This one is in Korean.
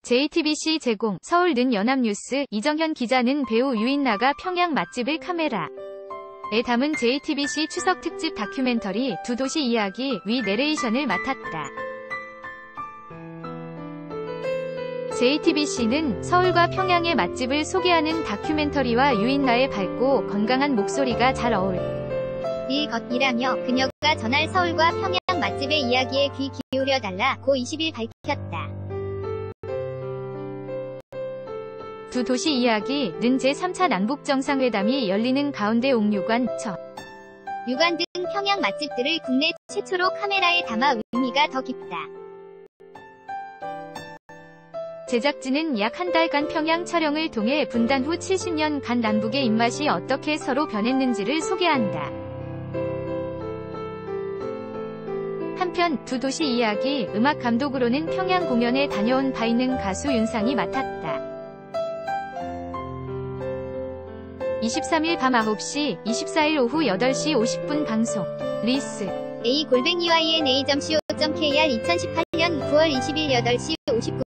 JTBC 제공, 서울는 연합뉴스, 이정현 기자는 배우 유인나가 평양 맛집을 카메라에 담은 JTBC 추석 특집 다큐멘터리 두 도시 이야기 위 내레이션을 맡았다. JTBC는 서울과 평양의 맛집을 소개하는 다큐멘터리와 유인나의 밝고 건강한 목소리가 잘 어울릴 것이라며 그녀가 전할 서울과 평양 맛집의 이야기에 귀 기울여달라고 20일 밝혔다. 두 도시 이야기는 제3차 남북정상회담이 열리는 가운데 옥류관, 유관 등 평양 맛집들을 국내 최초로 카메라에 담아 의미가 더 깊다. 제작진은 약 한 달간 평양 촬영을 통해 분단 후 70년간 남북의 입맛이 어떻게 서로 변했는지를 소개한다. 한편 두 도시 이야기 음악 감독으로는 평양 공연에 다녀온 바 있는 가수 윤상이 맡았다. 23일 밤 9시, 24일 오후 8시 50분 방송. 리스 a-yna.co.kr 2018년 9월 20일 8시 59분